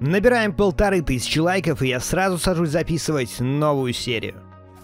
Набираем 1500 лайков, и я сразу сажусь записывать новую серию.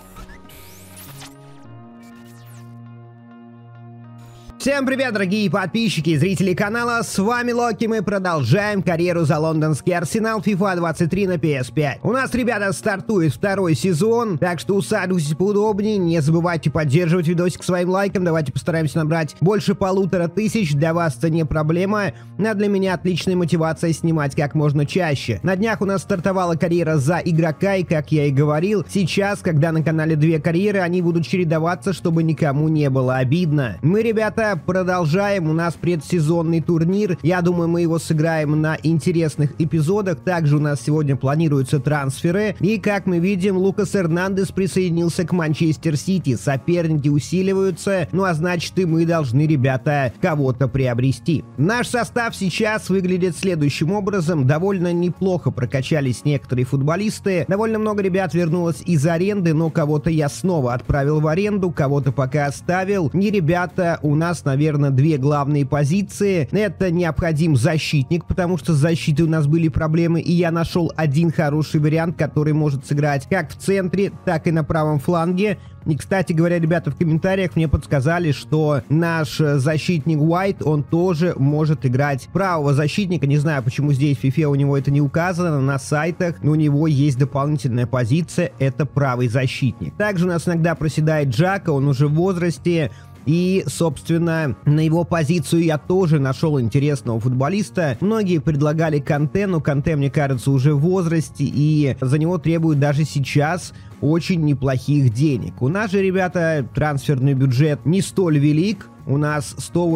Всем привет, дорогие подписчики и зрители канала, с вами Локи, мы продолжаем карьеру за лондонский Арсенал FIFA 23 на PS5. У нас, ребята, стартует второй сезон, так что усаживайтесь поудобнее, не забывайте поддерживать видосик своим лайком, давайте постараемся набрать больше 1500, для вас это не проблема, а для меня отличная мотивация снимать как можно чаще. На днях у нас стартовала карьера за игрока, и как я и говорил, сейчас, когда на канале две карьеры, они будут чередоваться, чтобы никому не было обидно. Мы, ребята, продолжаем, у нас предсезонный турнир, я думаю, мы его сыграем на интересных эпизодах. Также у нас сегодня планируются трансферы, и как мы видим, Лукас Эрнандес присоединился к Манчестер Сити, соперники усиливаются, ну а значит и мы должны, ребята, кого-то приобрести. Наш состав сейчас выглядит следующим образом, довольно неплохо прокачались некоторые футболисты, довольно много ребят вернулось из аренды, но кого-то я снова отправил в аренду, кого-то пока оставил. И, ребята, у нас, наверное, две главные позиции. Это необходим защитник, потому что с защитой у нас были проблемы, и я нашел один хороший вариант, который может сыграть как в центре, так и на правом фланге. И, кстати говоря, ребята в комментариях мне подсказали, что наш защитник Уайт, он тоже может играть правого защитника. Не знаю, почему здесь в FIFA у него это не указано, на сайтах, но у него есть дополнительная позиция, это правый защитник. Также у нас иногда проседает Джака, он уже в возрасте. И, собственно, на его позицию я тоже нашел интересного футболиста. Многие предлагали Канте, но Канте, мне кажется, уже в возрасте, и за него требуют даже сейчас очень неплохих денег. У нас же, ребята, трансферный бюджет не столь велик. У нас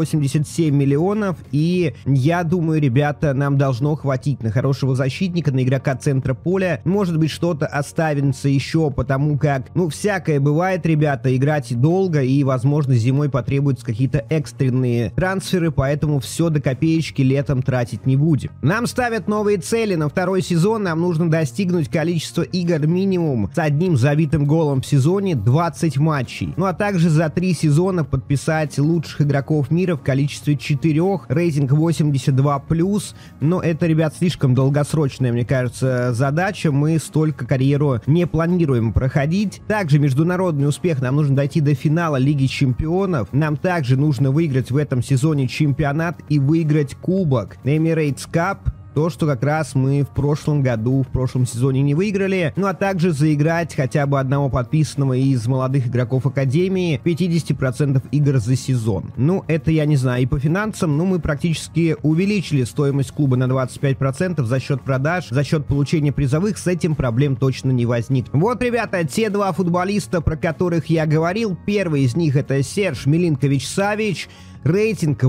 187 миллионов, и я думаю, ребята, нам должно хватить на хорошего защитника, на игрока центра поля. Может быть, что-то оставится еще, потому как, ну, всякое бывает, ребята, играть долго, и, возможно, зимой потребуются какие-то экстренные трансферы, поэтому все до копеечки летом тратить не будем. Нам ставят новые цели на второй сезон, нам нужно достигнуть количество игр минимум с одним забитым голом в сезоне, 20 матчей. Ну, а также за 3 сезона подписать лучших игроков мира в количестве 4, рейтинг 82+, но это, ребят, слишком долгосрочная, мне кажется, задача, мы столько карьеру не планируем проходить. Также международный успех, нам нужно дойти до финала Лиги Чемпионов, нам также нужно выиграть в этом сезоне чемпионат и выиграть кубок Emirates Cup. То, что как раз мы в прошлом году, в прошлом сезоне не выиграли. Ну а также заиграть хотя бы одного подписанного из молодых игроков Академии 50% игр за сезон. Ну, это я не знаю. И по финансам, ну, мы практически увеличили стоимость клуба на 25% за счет продаж, за счет получения призовых. С этим проблем точно не возникнет. Вот, ребята, те два футболиста, про которых я говорил. Первый из них это Серж Милинкович-Савич. Рейтинг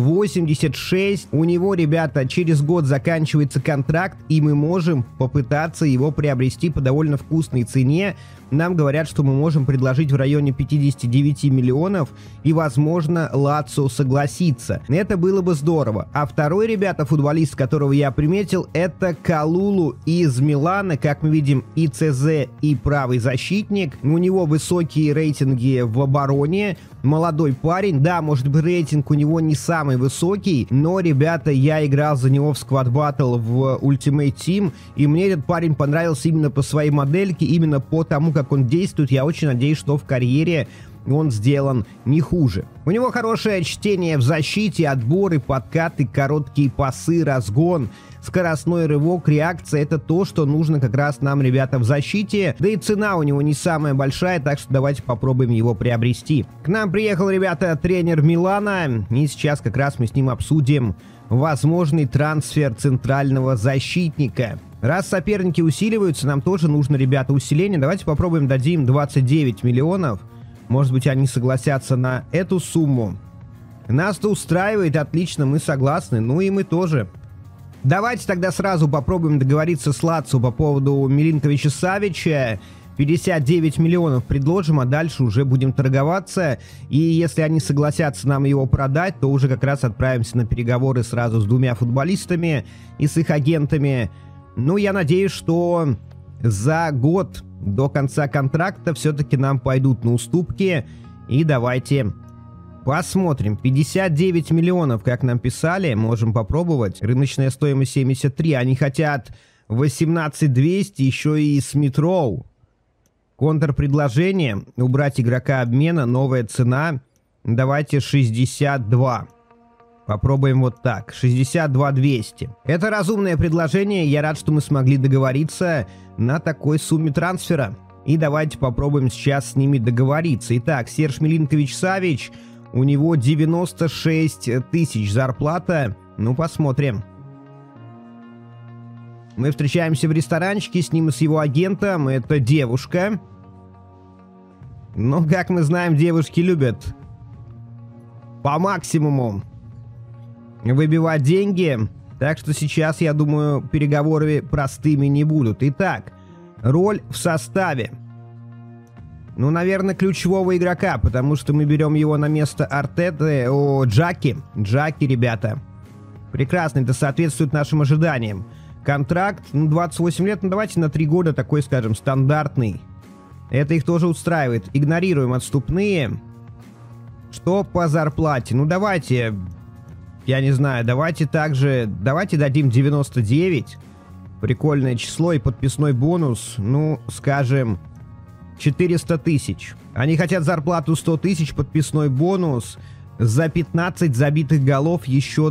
86. У него, ребята, через год заканчивается контракт, и мы можем попытаться его приобрести по довольно вкусной цене. Нам говорят, что мы можем предложить в районе 59 миллионов, и, возможно, Лацио согласится. Это было бы здорово. А второй, ребята, футболист, которого я приметил, это Калулу из Милана. Как мы видим, и ЦЗ, и правый защитник. У него высокие рейтинги в обороне. Молодой парень. Да, может быть, рейтинг у него не самый высокий, но, ребята, я играл за него в Squad Battle в Ultimate Team, и мне этот парень понравился именно по своей модельке, именно по тому, как он действует. Я очень надеюсь, что в карьере он сделан не хуже. У него хорошее чтение в защите, отборы, подкаты, короткие пасы, разгон, скоростной рывок, реакция. Это то, что нужно как раз нам, ребята, в защите. Да и цена у него не самая большая, так что давайте попробуем его приобрести. К нам приехал, ребята, тренер Милана, и сейчас как раз мы с ним обсудим возможный трансфер центрального защитника. Раз соперники усиливаются, нам тоже нужно, ребята, усиление. Давайте попробуем, дадим 29 миллионов. Может быть, они согласятся на эту сумму. Нас-то устраивает, отлично, мы согласны. Ну и мы тоже. Давайте тогда сразу попробуем договориться с Лацио по поводу Милинковича-Савича. 59 миллионов предложим, а дальше уже будем торговаться. И если они согласятся нам его продать, то уже как раз отправимся на переговоры сразу с двумя футболистами и с их агентами. Ну, я надеюсь, что за год до конца контракта все-таки нам пойдут на уступки. И давайте посмотрим. 59 миллионов, как нам писали, можем попробовать. Рыночная стоимость 73. Они хотят 18200 еще и Смит-Роу. Контрпредложение. Убрать игрока обмена. Новая цена. Давайте 62. Попробуем вот так. 62200. Это разумное предложение. Я рад, что мы смогли договориться на такой сумме трансфера. И давайте попробуем сейчас с ними договориться. Итак, Серж Милинкович-Савич. У него 96 тысяч зарплата. Ну, посмотрим. Мы встречаемся в ресторанчике с ним и с его агентом. Это девушка. Но, как мы знаем, девушки любят по максимуму выбивать деньги. Так что сейчас, я думаю, переговоры простыми не будут. Итак, роль в составе. Ну, наверное, ключевого игрока, потому что мы берем его на место Артеты. Джаки. Джаки, ребята. Прекрасно, это соответствует нашим ожиданиям. Контракт, 28 лет, ну давайте на 3 года такой, скажем, стандартный. Это их тоже устраивает. Игнорируем отступные. Что по зарплате? Ну давайте, я не знаю, давайте также, давайте дадим 99. Прикольное число и подписной бонус, ну, скажем, 400 тысяч. Они хотят зарплату 100 тысяч, подписной бонус. За 15 забитых голов еще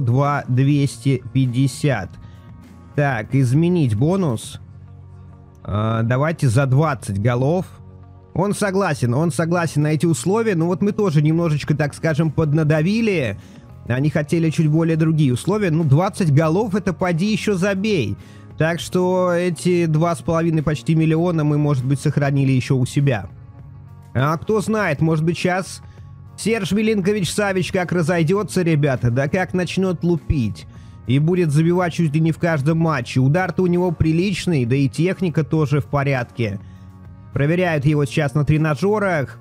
250. Так, изменить бонус. Давайте за 20 голов. Он согласен на эти условия. Но вот мы тоже немножечко, так скажем, поднадавили. Они хотели чуть более другие условия. Ну, 20 голов это поди еще забей. Так что эти 2,5 почти миллиона мы, может быть, сохранили еще у себя. А кто знает, может быть, сейчас Серж Милинкович-Савич как разойдется, ребята, да как начнет лупить. И будет забивать чуть ли не в каждом матче. Удар-то у него приличный, да и техника тоже в порядке. Проверяют его сейчас на тренажерах.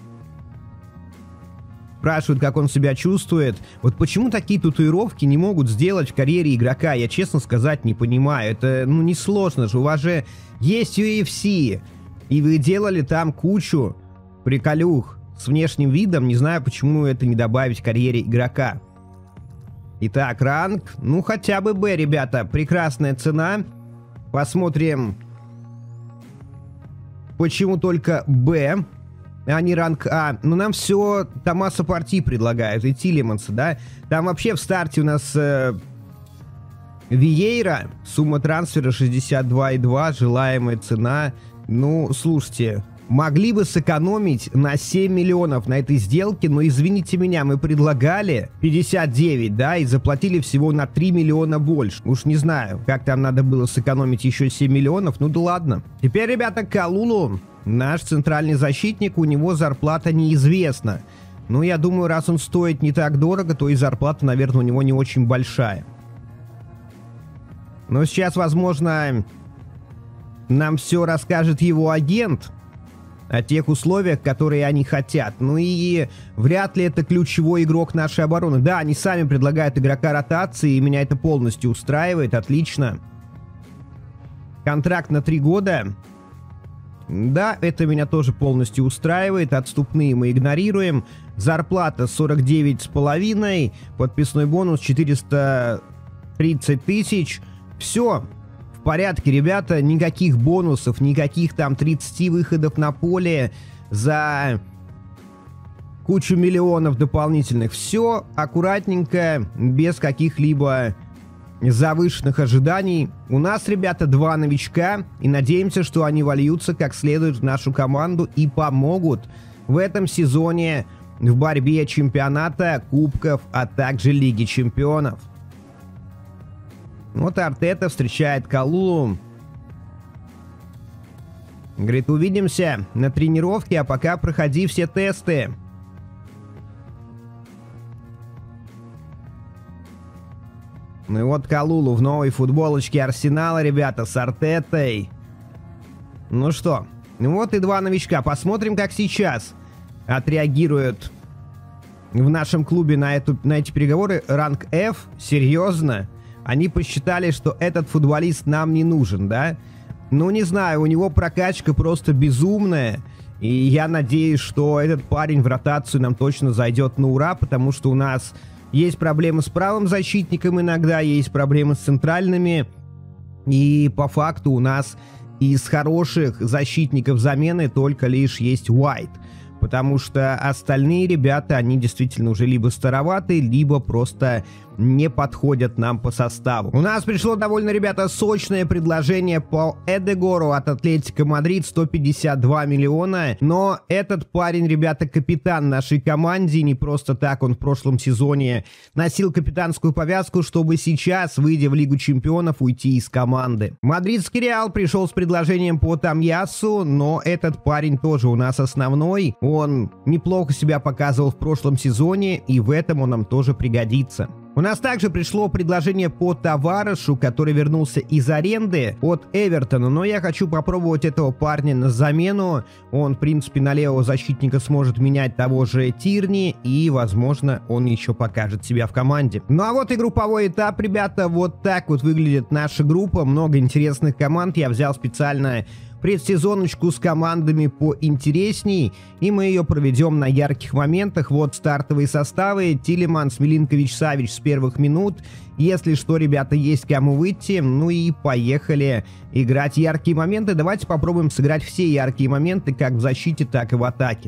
Спрашивают, как он себя чувствует. Вот почему такие татуировки не могут сделать в карьере игрока, я, честно сказать, не понимаю. Это, ну, несложно же. У вас же есть UFC. И вы делали там кучу приколюх с внешним видом. Не знаю, почему это не добавить в карьере игрока. Итак, ранг. Ну, хотя бы Б, ребята. Прекрасная цена. Посмотрим, почему только Б, а не ранг А. Ну, нам все Томаса Парти предлагают. И Тилеманса, да. Там вообще в старте у нас Виейра. Сумма трансфера 62,2. Желаемая цена. Ну, слушайте, могли бы сэкономить на 7 миллионов на этой сделке, но извините меня, мы предлагали 59, да, и заплатили всего на 3 миллиона больше. Уж не знаю, как там надо было сэкономить еще 7 миллионов, ну да ладно. Теперь, ребята, Калулу, наш центральный защитник, у него зарплата неизвестна. Ну, я думаю, раз он стоит не так дорого, то и зарплата, наверное, у него не очень большая. Но сейчас, возможно, нам все расскажет его агент о тех условиях, которые они хотят. Ну и вряд ли это ключевой игрок нашей обороны. Да, они сами предлагают игрока ротации, и меня это полностью устраивает. Отлично. Контракт на 3 года. Да, это меня тоже полностью устраивает. Отступные мы игнорируем. Зарплата 49,5. Подписной бонус 430 тысяч. Все. В порядке, ребята, никаких бонусов, никаких там 30 выходов на поле за кучу миллионов дополнительных. Все аккуратненько, без каких-либо завышенных ожиданий. У нас, ребята, 2 новичка, и надеемся, что они вольются как следует в нашу команду и помогут в этом сезоне в борьбе чемпионата, кубков, а также Лиги Чемпионов. Вот Артета встречает Калулу. Говорит, увидимся на тренировке, а пока проходи все тесты. Ну и вот Калулу в новой футболочке Арсенала, ребята, с Артетой. Ну что, ну вот и 2 новичка. Посмотрим, как сейчас отреагируют в нашем клубе на эти переговоры. Ранг F? Серьезно? Они посчитали, что этот футболист нам не нужен, да? Ну, не знаю, у него прокачка просто безумная. И я надеюсь, что этот парень в ротацию нам точно зайдет на ура, потому что у нас есть проблемы с правым защитником иногда, есть проблемы с центральными И по факту у нас из хороших защитников замены только лишь есть Уайт. Потому что остальные ребята, они действительно уже либо староваты, либо просто не подходят нам по составу. У нас пришло довольно, ребята, сочное предложение по Эдегору от Атлетико Мадрид, 152 миллиона. Но этот парень, ребята, капитан нашей команде. Не просто так он в прошлом сезоне носил капитанскую повязку, чтобы сейчас, выйдя в Лигу Чемпионов, уйти из команды. Мадридский Реал пришел с предложением по Томьясу, но этот парень тоже у нас основной. Он неплохо себя показывал в прошлом сезоне, и в этом он нам тоже пригодится. У нас также пришло предложение по Таварешу, который вернулся из аренды от Эвертона, но я хочу попробовать этого парня на замену. Он, в принципе, на левого защитника сможет менять того же Тирни, и, возможно, он еще покажет себя в команде. Ну а вот и групповой этап, ребята, вот так вот выглядит наша группа, много интересных команд, я взял специально предсезоночку с командами поинтересней, и мы ее проведем на ярких моментах. Вот стартовые составы: Тилеманс, Милинкович, Савич с первых минут. Если что, ребята, есть кому выйти. Ну и поехали играть яркие моменты. Давайте попробуем сыграть все яркие моменты, как в защите, так и в атаке.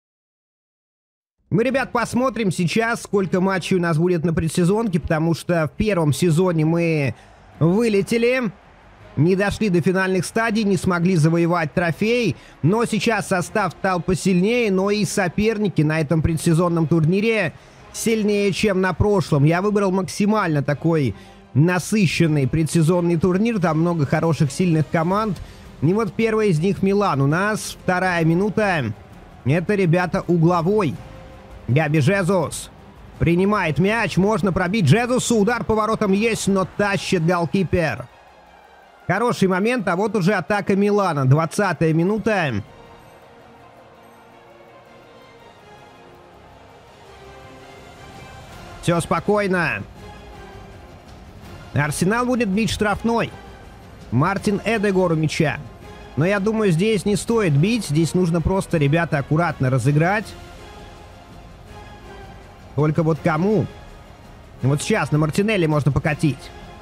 Мы, ребят, посмотрим сейчас, сколько матчей у нас будет на предсезонке, потому что в первом сезоне мы вылетели. Не дошли до финальных стадий, не смогли завоевать трофей, но сейчас состав стал посильнее, но и соперники на этом предсезонном турнире сильнее, чем на прошлом. Я выбрал максимально такой насыщенный предсезонный турнир, там много хороших, сильных команд. И вот первая из них Милан. У нас вторая минута. Это, ребята, угловой. Габи Жезус принимает мяч, можно пробить Жезусу, удар по воротам есть, но тащит голкипер. Хороший момент, а вот уже атака Милана. 20-я минута. Все спокойно. Арсенал будет бить штрафной. Мартин Эдегор у мяча. Но я думаю, здесь не стоит бить. Здесь нужно просто, ребята, аккуратно разыграть. Только вот кому? Вот сейчас на Мартинелли можно покатить.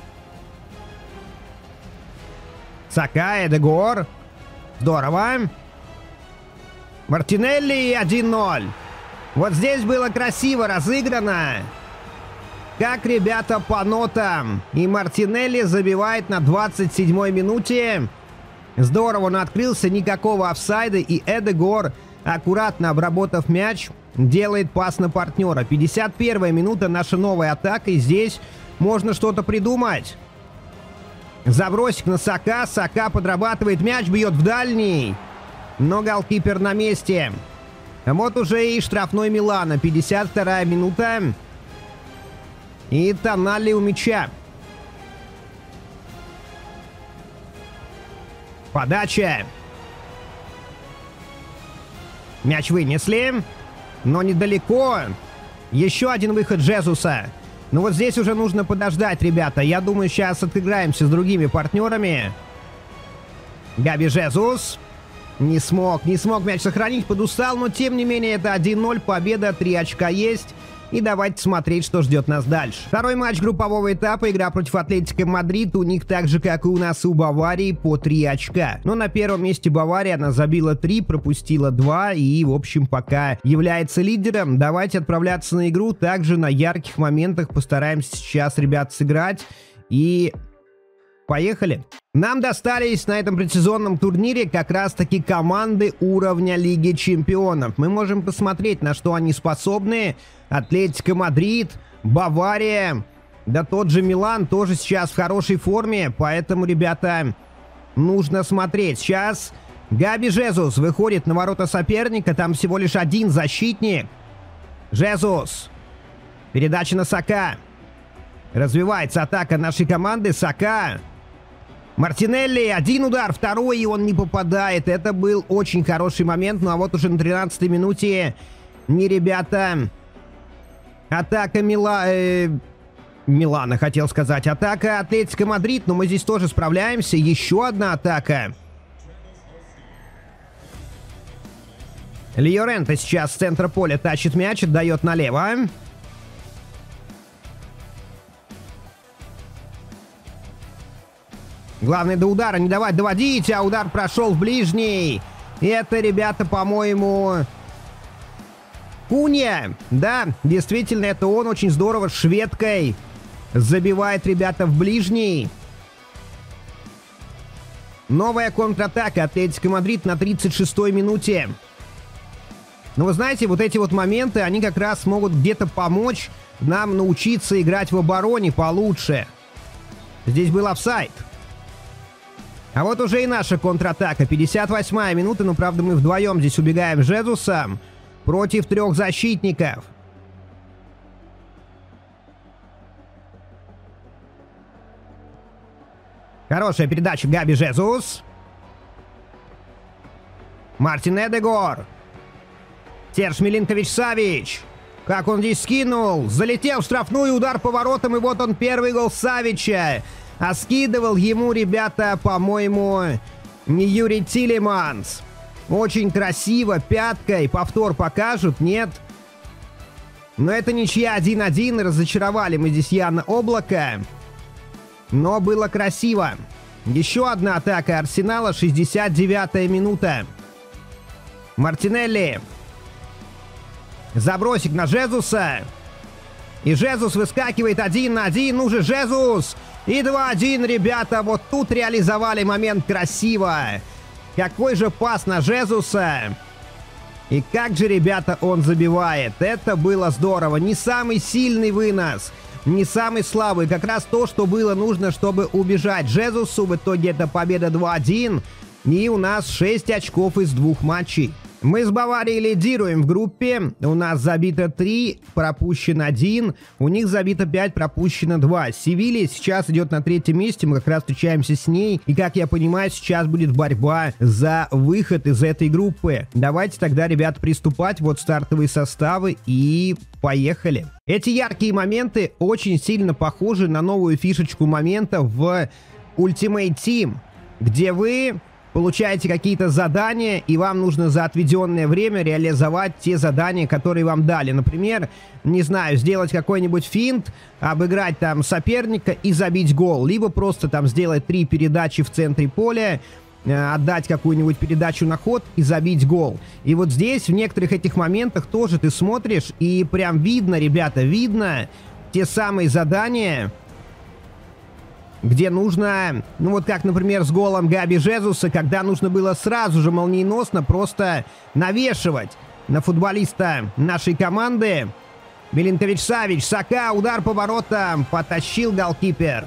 Сака, Эдегор. Здорово. Мартинелли 1-0. Вот здесь было красиво разыграно. Как, ребята, по нотам. И Мартинелли забивает на 27-й минуте. Здорово он открылся, никакого офсайда. И Эдегор, аккуратно обработав мяч, делает пас на партнера. 51-я минута, наша новая атака. И здесь можно что-то придумать. Забросик на Сака. Сака подрабатывает мяч, бьет в дальний. Но голкипер на месте. Вот уже и штрафной Милана. 52-я минута. И Тоналли у мяча. Подача. Мяч вынесли. Но недалеко. Еще один выход Жезуса. Ну вот здесь уже нужно подождать, ребята. Я думаю, сейчас отыграемся с другими партнерами. Габи Жезус. Не смог мяч сохранить, подустал. Но тем не менее это 1-0, победа, 3 очка есть. И давайте смотреть, что ждет нас дальше. Второй матч группового этапа. Игра против Атлетико Мадрид. У них так же, как и у нас, и у Баварии, по 3 очка. Но на первом месте Бавария. Она забила 3, пропустила 2. И, в общем, пока является лидером. Давайте отправляться на игру. Также на ярких моментах постараемся сейчас, ребят, сыграть. И... поехали. Нам достались на этом предсезонном турнире как раз-таки команды уровня Лиги Чемпионов. Мы можем посмотреть, на что они способны. Атлетико Мадрид, Бавария, да тот же Милан тоже сейчас в хорошей форме. Поэтому, ребята, нужно смотреть. Сейчас Габи Жезус выходит на ворота соперника. Там всего лишь один защитник. Жезус. Передача на Сака. Развивается атака нашей команды. Сака. Мартинелли, один удар, второй, и он не попадает. Это был очень хороший момент. Ну а вот уже на 13-й минуте, не, ребята, атака Милана, хотел сказать. Атака Атлетико Мадрид, но мы здесь тоже справляемся. Еще одна атака. Льоренте сейчас с центра поля тащит мяч, отдает налево. Главное до удара не давать доводить, а удар прошел в ближний. И это, ребята, по-моему... Кунья. Да, действительно, это он очень здорово шведкой забивает, ребята, в ближний. Новая контратака Атлетико Мадрид на 36-й минуте. Но вы знаете, вот эти вот моменты, они как раз могут где-то помочь нам научиться играть в обороне получше. Здесь был офсайд. А вот уже и наша контратака. 58-я минута, но правда мы вдвоем здесь убегаем с Жезусом против 3 защитников. Хорошая передача Габи Жезус. Мартин Эдегор. Серж Милинкович-Савич. Как он здесь скинул. Залетел в штрафную, удар по воротам. И вот он, первый гол Савича. А скидывал ему, ребята, по-моему, не Юрий Тилеманс. Очень красиво, пяткой. Повтор покажут, нет? Но это ничья 1-1. Разочаровали мы здесь Яна Облака. Но было красиво. Еще одна атака Арсенала. 69-я минута. Мартинелли. Забросик на Жезуса. И Жезус выскакивает 1 на 1. Ну же, Жезус. И 2-1, ребята. Вот тут реализовали момент красиво. Какой же пас на Жезуса. И как же, ребята, он забивает. Это было здорово. Не самый сильный вынос. Не самый слабый. Как раз то, что было нужно, чтобы убежать Жезусу. В итоге это победа 2-1. И у нас 6 очков из 2 матчей. Мы с Баварией лидируем в группе. У нас забито 3, пропущен 1. У них забито 5, пропущено 2. Севилья сейчас идет на 3-м месте. Мы как раз встречаемся с ней. И, как я понимаю, сейчас будет борьба за выход из этой группы. Давайте тогда, ребят, приступать. Вот стартовые составы и поехали. Эти яркие моменты очень сильно похожи на новую фишечку момента в Ultimate Team, где вы получаете какие-то задания, и вам нужно за отведенное время реализовать те задания, которые вам дали. Например, не знаю, сделать какой-нибудь финт, обыграть там соперника и забить гол. Либо просто там сделать 3 передачи в центре поля, отдать какую-нибудь передачу на ход и забить гол. И вот здесь, в некоторых этих моментах тоже ты смотришь, и прям видно, ребята, видно те самые задания, где нужно, ну вот как, например, с голом Габи Жезуса, когда нужно было сразу же молниеносно просто навешивать на футболиста нашей команды. Милинкович-Савич, Сака, удар по воротам, потащил голкипер.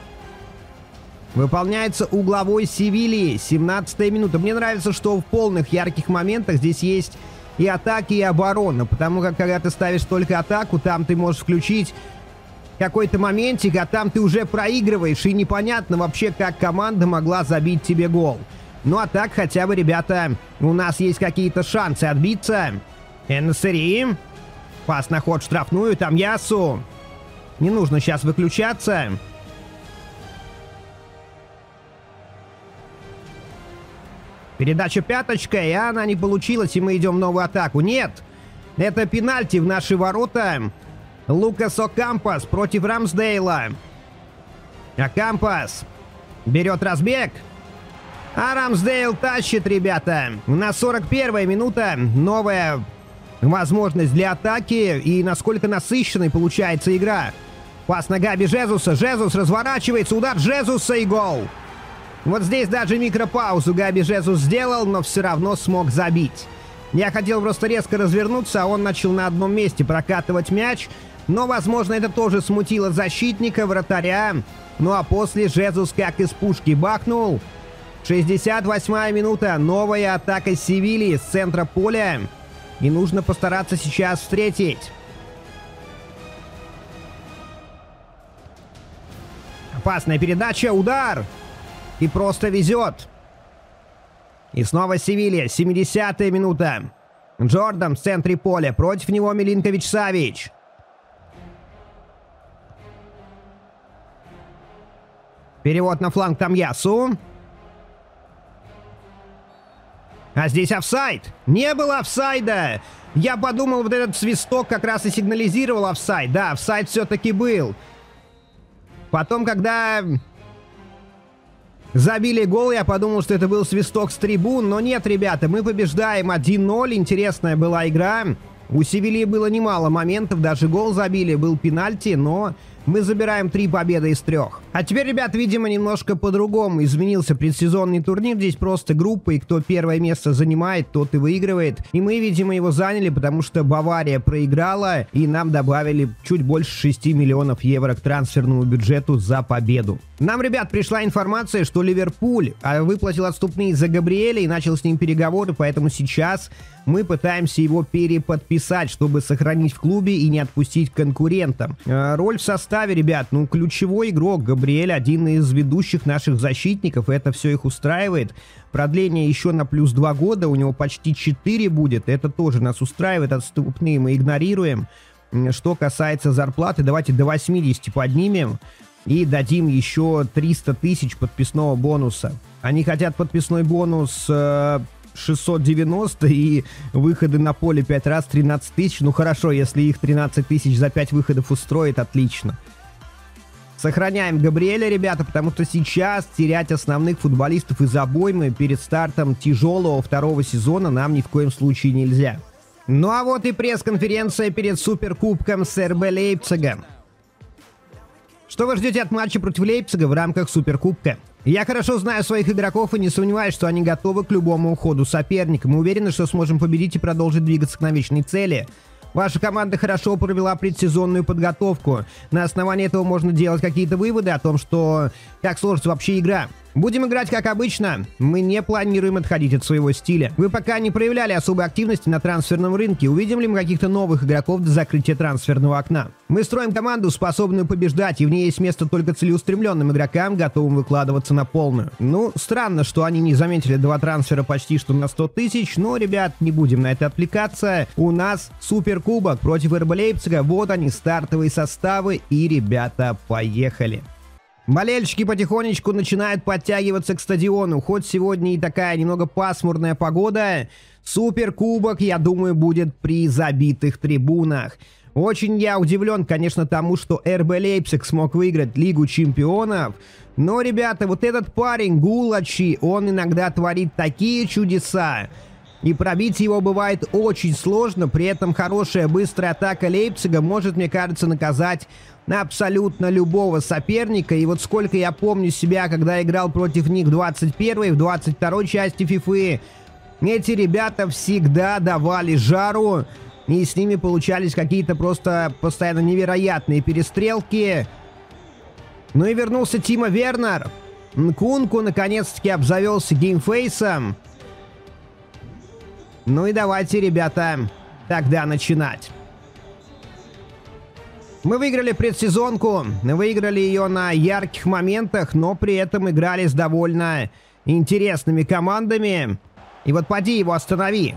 Выполняется угловой Севильи, 17-я минута. Мне нравится, что в полных ярких моментах здесь есть и атаки, и оборона, потому как когда ты ставишь только атаку, там ты можешь включить какой-то моментик, а там ты уже проигрываешь, и непонятно вообще, как команда могла забить тебе гол. Ну а так хотя бы, ребята, у нас есть какие-то шансы отбиться. Эн-Нессери. Пас на ход в штрафную, там Ясу. Не нужно сейчас выключаться. Передача пяточкой, а она не получилась, и мы идем в новую атаку. Нет, это пенальти в наши ворота. Лукас Окампос против Рамсдейла. Окампос берет разбег. А Рамсдейл тащит, ребята. На 41-я минута. Новая возможность для атаки. И насколько насыщенной получается игра. Пас на Габи Жезуса. Жезус разворачивается. Удар Жезуса и гол. Вот здесь даже микропаузу Габи Жезус сделал, но все равно смог забить. Я хотел просто резко развернуться, а он начал на одном месте прокатывать мяч. Но, возможно, это тоже смутило защитника, вратаря. Ну а после Жезус как из пушки бахнул. 68-я минута. Новая атака Севильи с центра поля. И нужно постараться сейчас встретить. Опасная передача, удар. И просто везет. И снова Севилья. 70-я минута. Джордан в центре поля. Против него Милинкович-Савич. Перевод на фланг Тамьясу. А здесь офсайд. Не было офсайда. Я подумал, вот этот свисток как раз и сигнализировал офсайд. Да, офсайд все-таки был. Потом, когда забили гол, я подумал, что это был свисток с трибун, но нет, ребята, мы побеждаем 1-0, интересная была игра. У Севильи было немало моментов, даже гол забили, был пенальти, но мы забираем 3 победы из 3. А теперь, ребят, видимо, немножко по-другому изменился предсезонный турнир. Здесь просто группа, и кто первое место занимает, тот и выигрывает. И мы, видимо, его заняли, потому что Бавария проиграла, и нам добавили чуть больше 6 миллионов евро к трансферному бюджету за победу. Нам, ребят, пришла информация, что Ливерпуль выплатил отступные за Габриэля и начал с ним переговоры, поэтому сейчас мы пытаемся его переподписать, чтобы сохранить в клубе и не отпустить конкурентам. Роль в составе, ребят, ну, ключевой игрок. Габриэль один из ведущих наших защитников, и это все их устраивает. Продление еще на плюс 2 года, у него почти 4 будет, это тоже нас устраивает, отступные мы игнорируем. Что касается зарплаты, давайте до 80 поднимем и дадим еще 300 тысяч подписного бонуса. Они хотят подписной бонус 690 и выходы на поле 5 раз 13 тысяч. Ну хорошо, если их 13 тысяч за 5 выходов устроит, отлично. Сохраняем Габриэля, ребята, потому что сейчас терять основных футболистов из обоймы перед стартом тяжелого 2-го сезона нам ни в коем случае нельзя. Ну а вот и пресс-конференция перед Суперкубком с РБ Лейпцигом. Что вы ждете от матча против Лейпцига в рамках Суперкубка? Я хорошо знаю своих игроков и не сомневаюсь, что они готовы к любому уходу соперника. Мы уверены, что сможем победить и продолжить двигаться к намеченной цели. Ваша команда хорошо провела предсезонную подготовку. На основании этого можно делать какие-то выводы о том, что как сложится вообще игра. Будем играть как обычно. Мы не планируем отходить от своего стиля. Вы пока не проявляли особой активности на трансферном рынке. Увидим ли мы каких-то новых игроков до закрытия трансферного окна? Мы строим команду, способную побеждать, и в ней есть место только целеустремленным игрокам, готовым выкладываться на полную. Ну, странно, что они не заметили 2 трансфера почти что на 100 тысяч, но, ребят, не будем на это отвлекаться. У нас Суперкубок против РБ Лейпцига. Вот они, стартовые составы, и, ребята, поехали. Болельщики потихонечку начинают подтягиваться к стадиону. Хоть сегодня и такая немного пасмурная погода, Суперкубок, я думаю, будет при забитых трибунах. Очень я удивлен, конечно, тому, что РБ Лейпциг смог выиграть Лигу Чемпионов. Но, ребята, вот этот парень Гулачи, он иногда творит такие чудеса. И пробить его бывает очень сложно, при этом хорошая быстрая атака Лейпцига может, мне кажется, наказать абсолютно любого соперника. И вот сколько я помню себя, когда играл против них в 21-й, в 22-й части FIFA, эти ребята всегда давали жару, и с ними получались какие-то просто постоянно невероятные перестрелки. Ну и вернулся Тимо Вернер. Нкунку наконец-таки обзавелся геймфейсом. Ну и давайте, ребята, тогда начинать. Мы выиграли предсезонку, выиграли ее на ярких моментах, но при этом играли с довольно интересными командами. И вот поди его останови.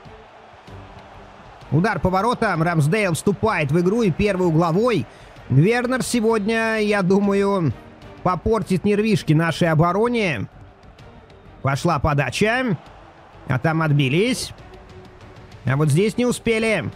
Удар по воротам, Рамсдейл вступает в игру и первый угловой. Вернер сегодня, я думаю, попортит нервишки нашей обороне. Пошла подача, а там отбились. А вот здесь не успели.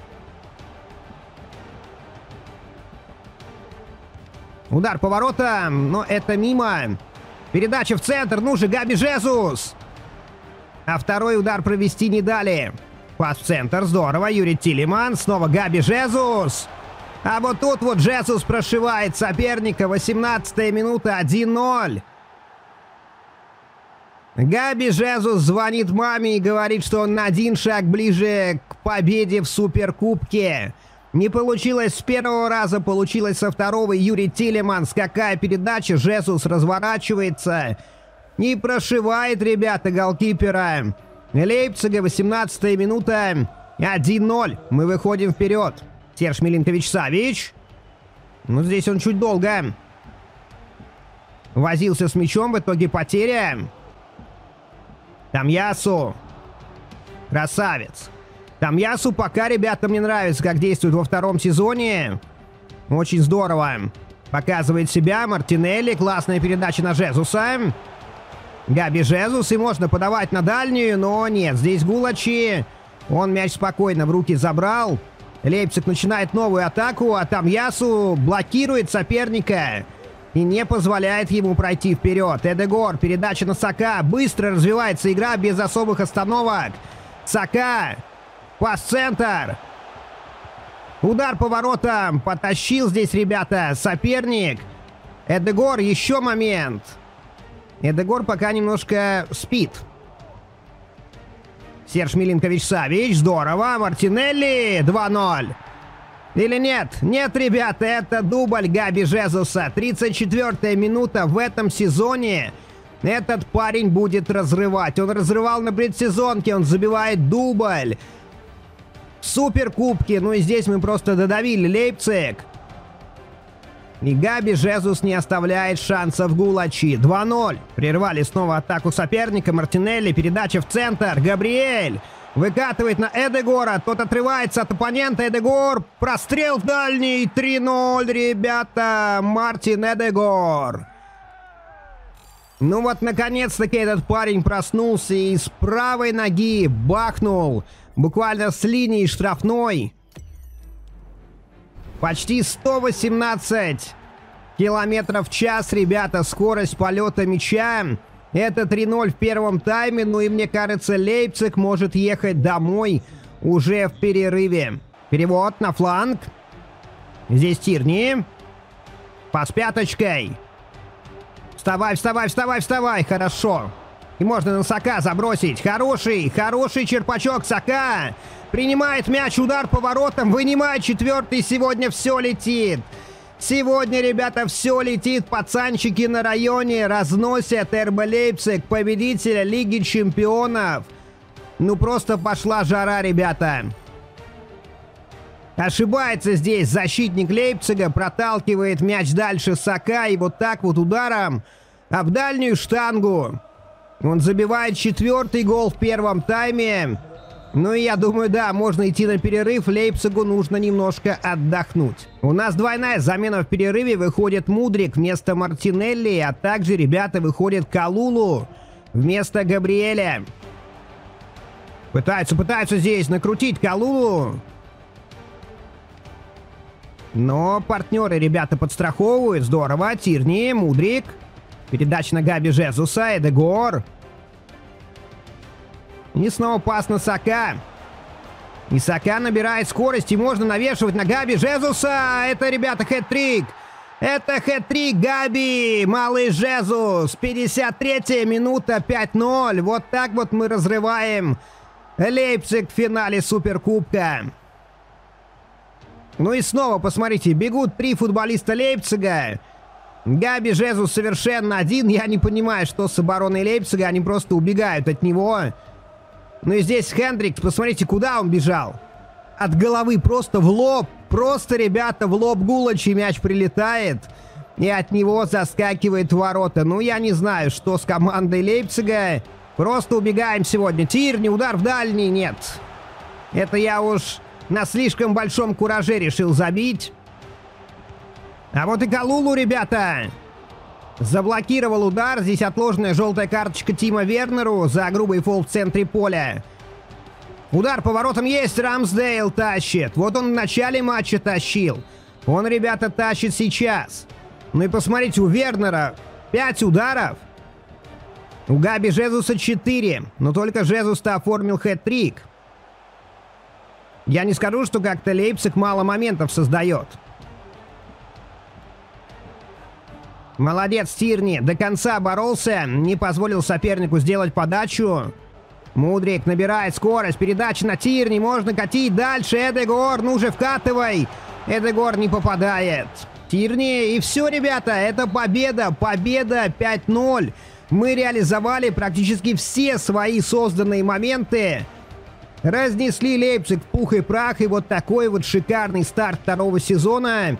Удар по воротам, но это мимо. Передача в центр, ну же, Габи Жезус. А второй удар провести не дали. Пас в центр, здорово, Юрий Тилеман, снова Габи Жезус. А вот тут вот Жезус прошивает соперника, 18-я минута, 1-0. Габи Жезус звонит маме и говорит, что он на 1 шаг ближе к победе в Суперкубке. Не получилось с первого раза, получилось со второго. Юрий Тилеманс, какая передача, Жезус разворачивается и прошивает, ребята, голкипера Лейпцига, 18-я минута, 1-0. Мы выходим вперед. Серж Милинкович-Савич. Ну, здесь он чуть долго возился с мячом, в итоге потеря. Томьясу. Красавец. Томьясу пока, ребята, мне нравится, как действует во 2-м сезоне. Очень здорово. Показывает себя. Мартинелли. Классная передача на Жезуса. Габи Жезус. И можно подавать на дальнюю, но нет. Здесь Гулачи. Он мяч спокойно в руки забрал. Лейпциг начинает новую атаку, а Томьясу блокирует соперника. и не позволяет ему пройти вперед. Эдегор, передача на Сака. Быстро развивается игра без особых остановок. Сака. Пас-центр. Удар по воротам. Потащил здесь, ребята, соперник. Эдегор, еще момент. Эдегор пока немножко спит. Серж Милинкович-Савич. Здорово. Мартинелли. 2-0. Или нет? Нет, ребята, это дубль Габи Жезуса. 34-я минута в этом сезоне. Этот парень будет разрывать. Он разрывал на предсезонке, он забивает дубль. Суперкубки. Ну и здесь мы просто додавили Лейпциг. И Габи Жезус не оставляет шансов Гулачи. 2-0. Прервали снова атаку соперника. Мартинелли. Передача в центр. Габриэль. Выкатывает на Эдегора. Тот отрывается от оппонента. Эдегор. Прострел в дальний. 3-0, ребята. Мартин Эдегор. Ну вот, наконец-таки этот парень проснулся и с правой ноги бахнул. Буквально с линии штрафной. Почти 118 километров в час, ребята, скорость полета мяча. Это 3-0 в первом тайме. Ну и мне кажется, Лейпциг может ехать домой уже в перерыве. Перевод на фланг. Здесь Тирни. Пас пяточкой. Вставай, вставай, вставай, вставай. Хорошо. И можно на Сака забросить. Хороший черпачок Сака. Принимает мяч, удар по воротам. Вынимает четвертый. Сегодня все летит. Сегодня, ребята, все летит. Пацанчики на районе разносят РБ Лейпциг, победителя Лиги Чемпионов. Ну, просто пошла жара, ребята. Ошибается здесь защитник Лейпцига. Проталкивает мяч дальше Сака. И вот так вот ударом об дальнюю штангу он забивает четвертый гол в первом тайме. Ну и я думаю, да, можно идти на перерыв. Лейпцигу нужно немножко отдохнуть. У нас двойная замена в перерыве. Выходит Мудрик вместо Мартинелли. А также, ребята, выходит Калулу вместо Габриэля. Пытаются здесь накрутить Калулу. Но партнеры, ребята, подстраховывают. Здорово. Тирни, Мудрик. Передача на Габи Жезуса. Эдегор. И снова пас на Сака. И Сака набирает скорость. И можно навешивать на Габи Жезуса. Это, ребята, хэт-трик. Это хэт-трик Габи. Малый Жезус. 53-я минута. 5-0. Вот так вот мы разрываем Лейпциг в финале Суперкубка. Ну и снова, посмотрите, бегут 3 футболиста Лейпцига. Габи Жезус совершенно один. Я не понимаю, что с обороной Лейпцига. Они просто убегают от него. Ну и здесь Хендрикс, посмотрите, куда он бежал. От головы просто в лоб. Просто, ребята, в лоб Гулачи мяч прилетает. И от него заскакивает в ворота. Ну, я не знаю, что с командой Лейпцига. Просто убегаем сегодня. Тирни, удар в дальний. Нет. Это я уж на слишком большом кураже решил забить. А вот и Калулу, ребята. Заблокировал удар. Здесь отложенная желтая карточка Тима Вернеру за грубый фол в центре поля. Удар по воротам есть. Рамсдейл тащит. Вот он в начале матча тащил. Он, ребята, тащит сейчас. Ну и посмотрите, у Вернера 5 ударов. У Габи Жезуса 4. Но только Жезус-то оформил хэт-трик. Я не скажу, что как-то Лейпциг мало моментов создает. Молодец Тирни, до конца боролся, не позволил сопернику сделать подачу. Мудрик набирает скорость, передача на Тирни, можно катить дальше. Эдегор, ну же вкатывай. Эдегор не попадает. Тирни, и все, ребята, это победа, победа 5-0. Мы реализовали практически все свои созданные моменты. Разнесли Лейпциг в пух и прах, и вот такой вот шикарный старт второго сезона.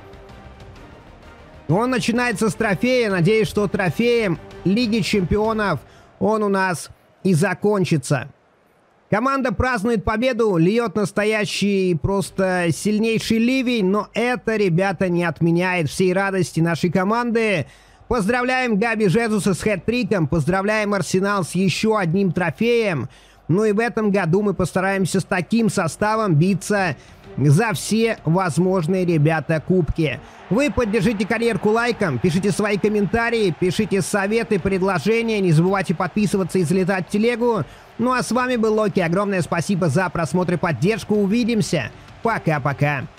Он начинается с трофея. Надеюсь, что трофеем Лиги Чемпионов он у нас и закончится. Команда празднует победу, льет настоящий просто сильнейший ливень, но это, ребята, не отменяет всей радости нашей команды. Поздравляем Габи Жезуса с хэт-триком, поздравляем Арсенал с еще одним трофеем. Ну и в этом году мы постараемся с таким составом биться за все возможные, ребята, кубки. Вы поддержите карьерку лайком, пишите свои комментарии, пишите советы, предложения, не забывайте подписываться и залетать в телегу. Ну а с вами был Локи, огромное спасибо за просмотр и поддержку, увидимся, пока-пока.